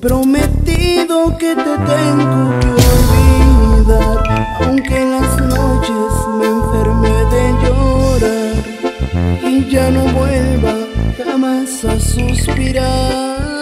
prometido que te tengo que olvidar, aunque en las noches me enferme de llorar y ya no vuelva jamás a suspirar.